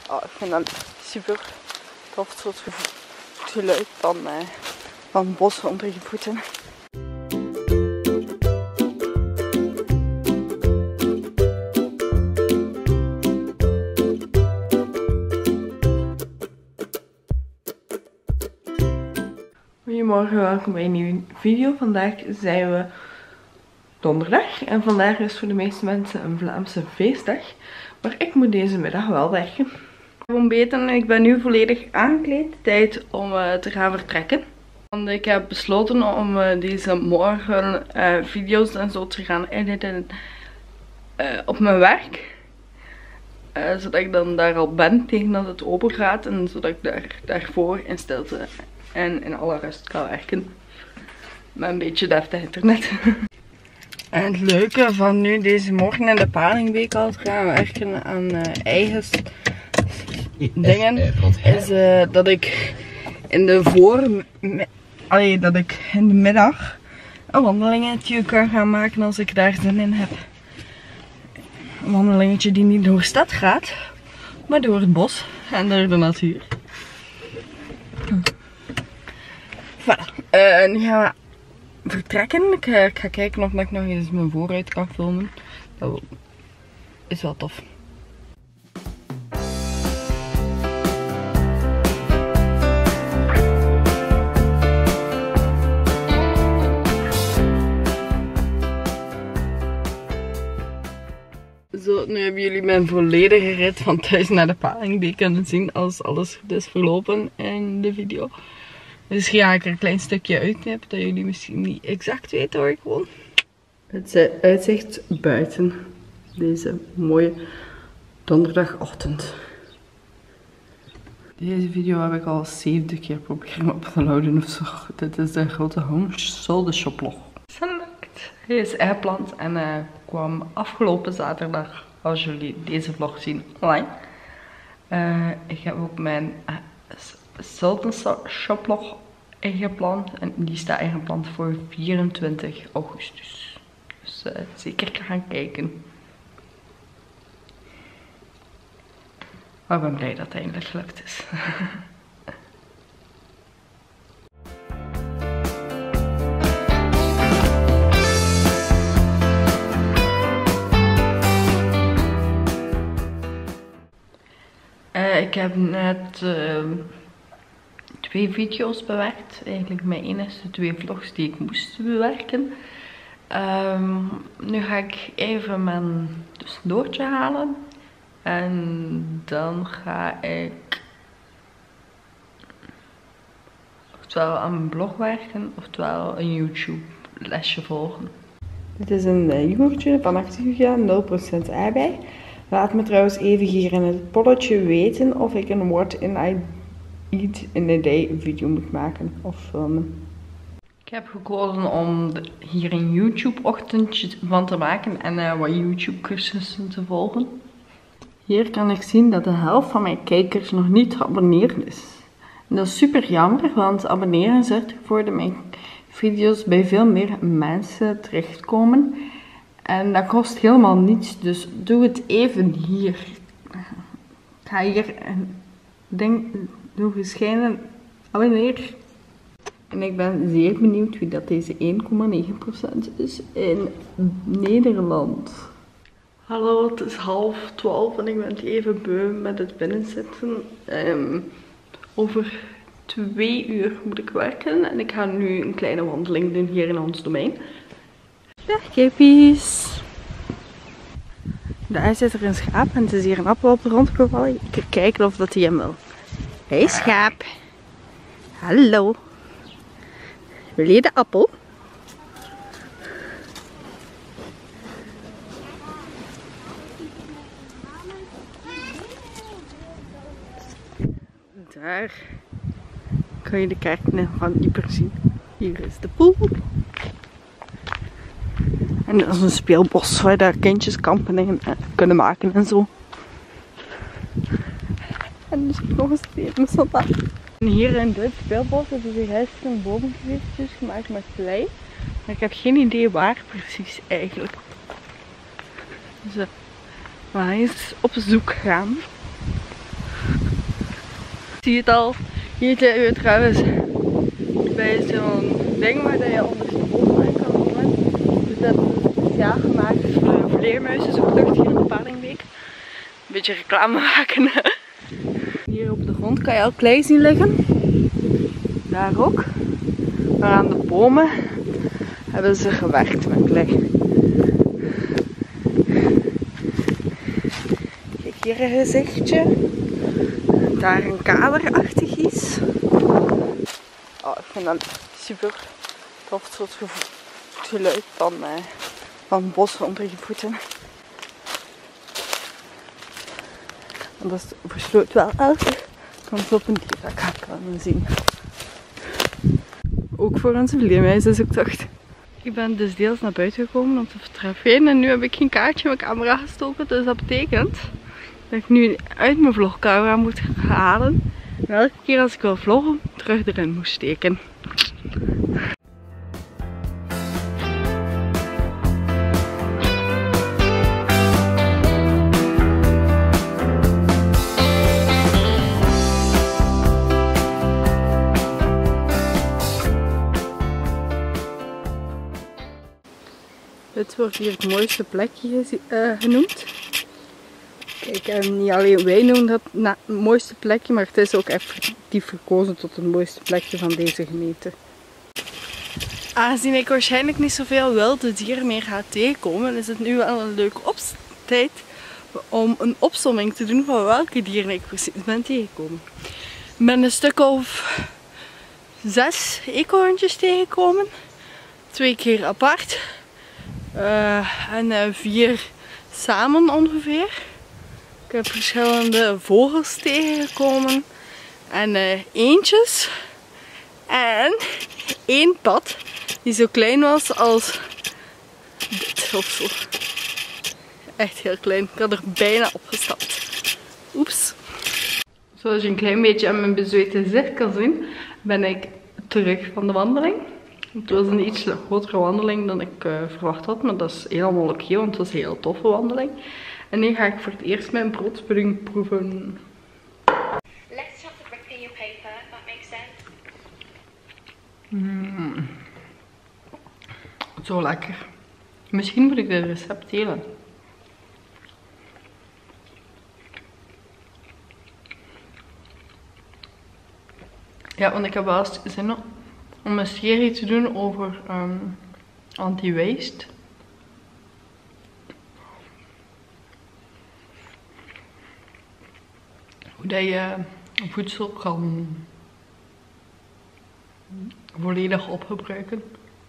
Oh, ik vind dat super tof, het soort geluid van bos onder je voeten. Goedemorgen, welkom bij een nieuwe video. Vandaag zijn we donderdag en vandaag is voor de meeste mensen een Vlaamse feestdag. Maar ik moet deze middag wel werken. Ik heb ontbeten en ik ben nu volledig aangekleed. Tijd om te gaan vertrekken. Want ik heb besloten om deze morgen video's en zo te gaan editen op mijn werk. Zodat ik dan daar al ben tegen dat het open gaat. En zodat ik daarvoor in stilte en in alle rust kan werken. Met een beetje deftig internet. En het leuke van nu deze morgen in de palingweek al te gaan werken aan eigen dingen. Is dat ik in de middag een wandelingetje kan gaan maken als ik daar zin in heb. Een wandelingetje die niet door de stad gaat, maar door het bos en door de natuur. Voilà. Nu gaan we vertrekken. Ik ga kijken of ik nog eens mijn vooruit kan filmen. Dat is wel tof. Zo, nu hebben jullie mijn volledige rit van thuis naar de palingbeek kunnen zien als alles goed is verlopen in de video. Dus ga ik er een klein stukje uitknippen, dat jullie misschien niet exact weten waar ik woon. Het uitzicht buiten deze mooie donderdagochtend. Deze video heb ik al 70 keer proberen op te laden of zo. Dit is de grote Home Shoplog. Select. Hij is airplant en kwam afgelopen zaterdag, als jullie deze vlog zien, online. Ik heb ook mijn Sultan Shoplog ingepland en die staat ingepland voor 24 augustus. Dus zeker gaan kijken. Maar ik ben blij dat het eindelijk gelukt is. Ik heb net 2 video's bewerkt. Eigenlijk mijn enige 2 vlogs die ik moest bewerken. Nu ga ik even mijn tussendoortje halen. En dan ga ik oftewel aan mijn blog werken, oftewel een YouTube lesje volgen. Dit is een yoghurtje van Activia, 0% eiwit. Laat me trouwens even hier in het polletje weten of ik een What in I Eat in a Day video moet maken of filmen. Ik heb gekozen om hier een YouTube ochtendje van te maken en wat YouTube cursussen te volgen. Hier kan ik zien dat de helft van mijn kijkers nog niet geabonneerd is. En dat is super jammer, want abonneren zorgt ervoor dat mijn video's bij veel meer mensen terechtkomen. En dat kost helemaal niets, dus doe het even hier. Ik ga hier een ding doen verschijnen. Abonneer. En ik ben zeer benieuwd wie dat deze 1,9% is in Nederland. Hallo, het is 11:30 en ik ben even beu met het binnenzitten. Over 2 uur moet ik werken en ik ga nu een kleine wandeling doen hier in ons domein. Dag kippies! Daar zit er een schaap en het is hier een appel op de grond gevallen. Ik ga kijken of dat hij hem wil. Hey schaap! Hallo! Wil je de appel? Daar kan je de kerken van Ieper zien. Hier is de poel. En dat is een speelbos waar daar kindjes kampen en kunnen maken en zo. En dus nog een stedensoldaat. En hier in dit speelbos is er gisteren een boom geweest, dus gemaakt met klei. Maar ik heb geen idee waar precies eigenlijk. Dus we gaan eens op zoek gaan. zie je het al. Hier zijn we trouwens bij zo'n ding waar je ondersteboven kan komen. Dus dat is speciaal gemaakt voor vleermuizen, zoektocht hier in de Palingbeek. Een beetje reclame maken. Hier op de grond kan je al klei zien liggen. Daar ook. Maar aan de bomen hebben ze gewerkt met klei. Kijk, hier een gezichtje. Daar een kaderachtig iets. Oh, ik vind dat super tof, soort geluid van bos onder je voeten. En dat versloot wel elke kans op een dier, dat ga ik kunnen zien. Ook voor onze vleermuizenzoektocht. Ik ben dus deels naar buiten gekomen om te fotograferen en nu heb ik geen kaartje in mijn camera gestoken. Dus dat betekent dat ik nu uit mijn vlogcamera moet halen. En elke keer als ik wil vloggen, terug erin moet steken. Dit wordt hier het mooiste plekje genoemd. Kijk, en niet alleen wij noemen dat het mooiste plekje, maar het is ook effectief verkozen tot het mooiste plekje van deze gemeente. Aangezien ik waarschijnlijk niet zoveel wilde dieren meer ga tegenkomen, is het nu wel een leuke tijd om een opsomming te doen van welke dieren ik precies ben tegengekomen. Ik ben een stuk of 6 eekhoorntjes tegengekomen, 2 keer apart. En 4 samen ongeveer. Ik heb verschillende vogels tegengekomen. En eendjes. En 1 pad die zo klein was als dit of zo. Echt heel klein. Ik had er bijna opgestapt. Oeps. Zoals je een klein beetje aan mijn bezweten gezicht kan zien, ben ik terug van de wandeling. Het was een iets grotere wandeling dan ik verwacht had, maar dat is helemaal oké, want het was een heel toffe wandeling. En nu ga ik voor het eerst mijn broodpudding proeven. Let's have the brick in your paper, that makes sense. Zo lekker. Misschien moet ik dit recept delen. Ja, want ik heb wel eens zin om een serie te doen over anti-waste. Hoe dat je voedsel kan volledig opgebruiken.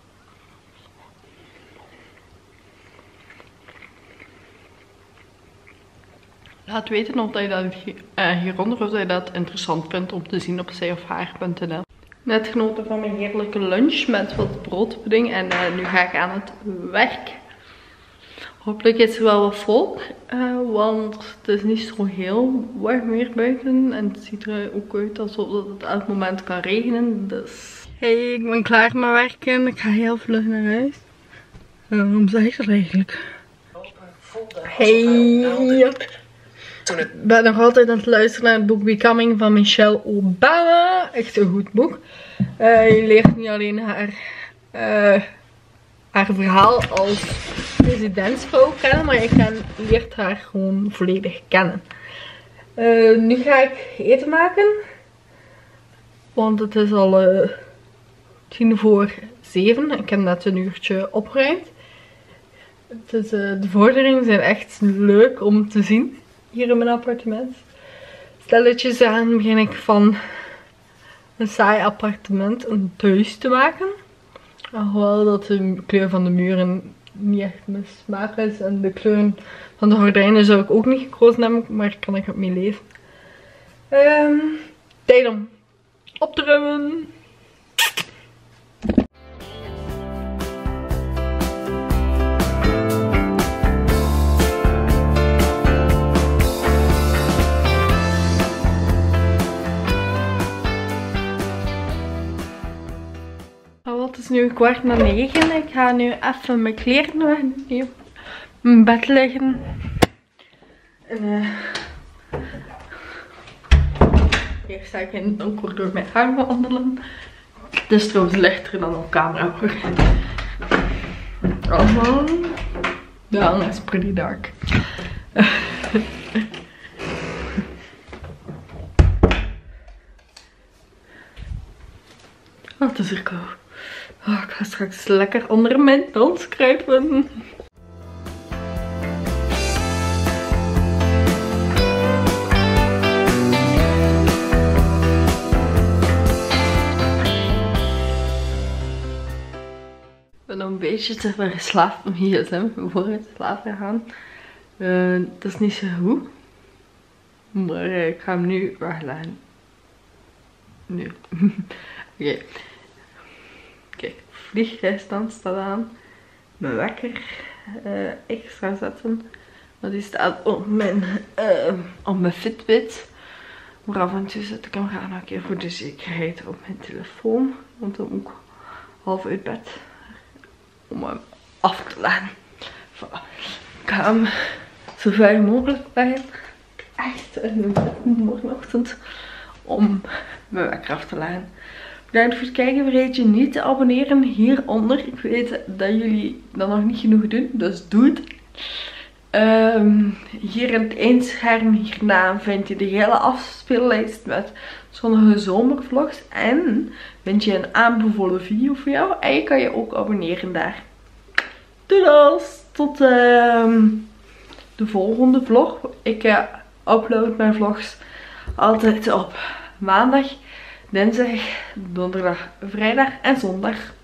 Laat weten of je dat hieronder of je dat interessant vindt om te zien op zijofhaar.nl. Net genoten van mijn heerlijke lunch met wat broodpudding en nu ga ik aan het werk. Hopelijk is er wel wat volk, want het is niet zo heel warm weer buiten en het ziet er ook uit alsof het elk moment kan regenen. Dus hey, ik ben klaar met werken, ik ga heel vlug naar huis. Waarom zeg ik dat eigenlijk? Hey! Ik ben nog altijd aan het luisteren naar het boek Becoming van Michelle Obama. Echt een goed boek. Je leert niet alleen haar verhaal als presidentsvrouw kennen, maar je leert haar gewoon volledig kennen. Nu ga ik eten maken. Want het is al 6:50. Ik heb net een uurtje opgeruimd. De vorderingen zijn echt leuk om te zien. Hier in mijn appartement. Stilletjes aan begin ik van een saai appartement een thuis te maken. Hoewel dat de kleur van de muren niet echt mijn smaak is. En de kleur van de gordijnen zou ik ook niet gekozen hebben. Maar daar kan ik het mee leven. Tijd om op te ruimen. Het is nu 8:45. Ik ga nu even mijn kleren wegnemen. Op mijn bed liggen. En Hier sta ik in het donker door mijn huis wandelen. Het is trouwens lichter dan op camera. Allemaal. Ja, it's pretty dark. Oh, het is er koud. Oh, ik ga straks lekker onder mijn dans kruipen. Ik ben nog een beetje te verslaafd om gsm voor het slapen gaan. Dat is niet zo goed. Maar ik ga hem nu wegleggen. Nu. Oké. Kijk, vliegtuigstand staat aan. Mijn wekker extra zetten. Want die staat op mijn Fitbit. Maar af en toe zet ik hem graag nog een keer voor de zekerheid op mijn telefoon. Want dan moet ik half uit bed. Om hem af te leggen. Voilà. Ik ga hem zo ver mogelijk leggen. Echt een morgenochtend om mijn wekker af te leggen. Bedankt voor het kijken. Vergeet je niet te abonneren hieronder. Ik weet dat jullie dat nog niet genoeg doen. Dus doe het. Hier in het eindscherm hierna vind je de hele afspeellijst met zonnige zomervlogs. En vind je een aanbevolen video voor jou. En je kan je ook abonneren daar. Doedels! Tot de volgende vlog. Ik upload mijn vlogs altijd op maandag, dinsdag, donderdag, vrijdag en zondag.